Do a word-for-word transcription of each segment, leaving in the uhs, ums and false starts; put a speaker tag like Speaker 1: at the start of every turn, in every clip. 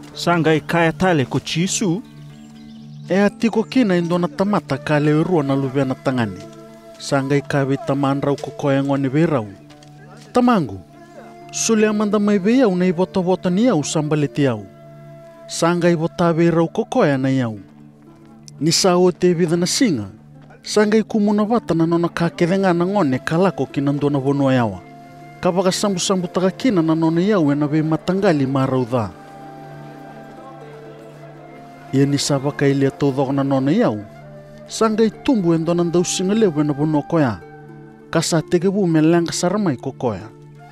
Speaker 1: Sangai kaya tale ko chisu.
Speaker 2: E atiko kina indona tamata kale rua na luviana tangani. Sangai kawe tamanrau kokoya ngone verau. Tamangu, sule amanda mai veiau na ivota-vota ni au sambaleti au. Sangai vota verau kokoya na iau. Ni sao te vida na singa. Sangai kumuna vata na nona kakerenga na ngone kalako kinandona vonua yawa. Kavaka sambu-sambu taka kina na nona iau e na ve matangali marau dha. Ia ni savaka ili atodhok na nona iau. Sangai tumbu endona ndau singalewe na vonua koya. Kasa tegebu melanga saramai kokoya.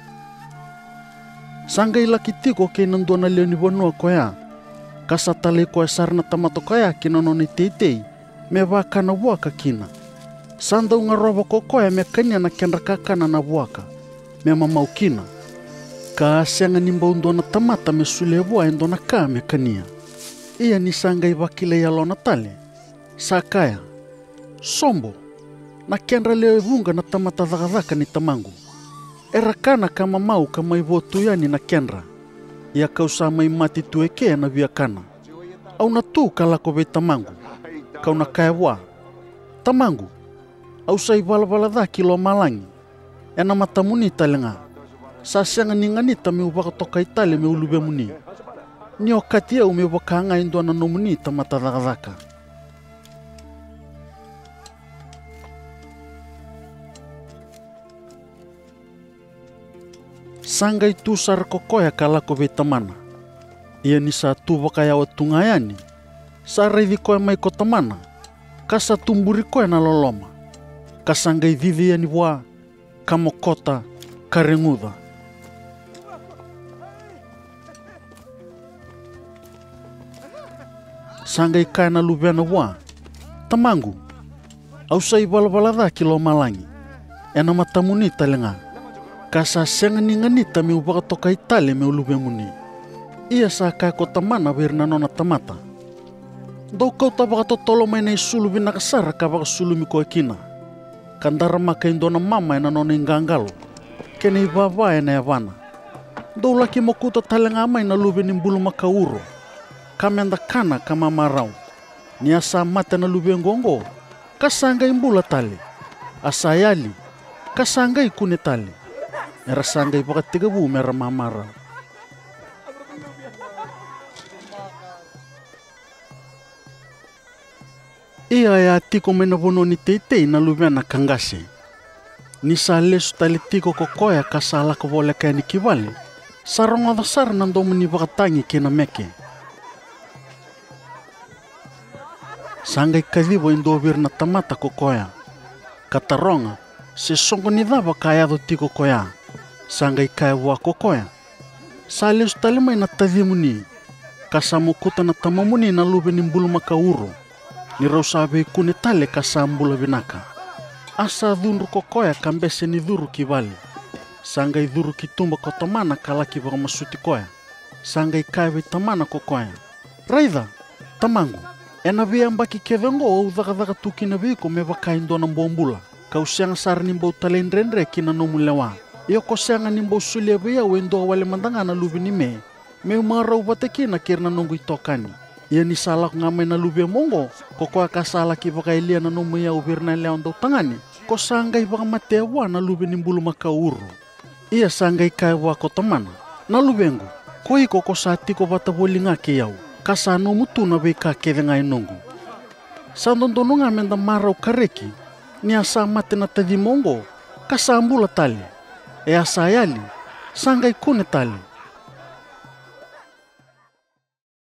Speaker 2: Sangai laki tiko ke nandona leo ni vonua koya. Kasa tale koya sarna tamato koya kina nona teitei. Me waka na waka kina. Sanda unga roba kokoya me kanya na kendra kakana na waka. Me mamau kina. Ka asianga nimba undona tamata me sulewa endona ka me kania. Ia ni sangai wakile ya lona tale. Sakaya. Sombo. Na kendra leo evunga na tamata dhakadhaka ni tamangu. Erakana kama mau kama ivotu yani na kendra. Ia kausama imati tuekea na viakana. Au na tu kalako ve tamangu. Kau na kaya wa. Tamangu. Au sa ivala-vala dha kilo malangi. E na matamuni talenga. Sa sianga ninganita me ubaka toka itale me ulube muni. Ni okatia ume wakanga indo na nomuni tamata dhakadhaka. Sangai tu sar kokoya kalako ve tamana. Ia ni sa tu wakaya wa tungayani. Sa reithi koe mai ko tamana. Kasa tumburi koe na loloma. Kasangai vivi yani wa. Kamokota karengudha. Sangai kaya na luviana wa. Tamangu. Au sa ivala-vala dha kilo malangi. E na matamuni talenga. Kasa senga ninganita me ubaka toka itale me ulube muni. Ia sa kaya ko tamana verna nona tamata. Dau kau tabaka totolo mai na isulu binakasara kabaka sulumi ko ekina. Kandara maka indona mama ena nona ingangalo. Kene ibaba ena yavana. Dau laki mokuta talenga amai na lube ni mbulu maka uro. Kamenda kana kama marau. Ni asa mate na lube ngongo. Kasanga imbula tale. Asayali. Kasanga ikune tale. Era sanga ibaka tigabu mera mamarau. Ia ya tiko mena vono ni teitei na luviana kangase. Ni sa lesu tali tiko kokoya kasa alaka vole kaya ni kivale. Saronga dasar nandomu ni wakatangi kena meke. Sangai kadhivo indo vir na tamata kokoya. Kataronga, se songo ni dhava kaya do tiko koya. Sangai kaya wa kokoya. Sa lesu tali mai na tadhimu ni. Kasa mukuta na tamamuni na lube ni mbulu makauro. Ni rau sabe kune tale kasambula vinaka. Asa dhunru kokoya kambese ni dhuru kivali. Sangai dhuru kitumba ko tamana kalaki vaka masuti koya. Sangai kaiwe tamana kokoya. Raidha, tamangu. Ena vea mbaki kevengo au dhaka-dhaka tuki na viko me vaka indona mbombula. Kau sianga sara nimbau talendrendre kina nomu lewa. Iyo ko sianga nimbau sulia vea wendo wale mandanga na lubi ni me. Me umarau vatekina kirna nongu itokani. Ia ni salak ngamai na lube mongo. Koko aka salak ibaka ilia na nomu ya uvirna leon do tangani. Ko sangai baka matewa na lube nimbulu maka uro. Ia sangai kaiwa ko tamana. Na lubengu. Ko iko ko sati ko bata boli ngake yau. Kasa no mutu na beka keve ngai nongu. Sandondono ngamenda marau kareki. Ni asa mate na tadi mongo. Kasa ambula tali. E asa yali. Sangai kune tali.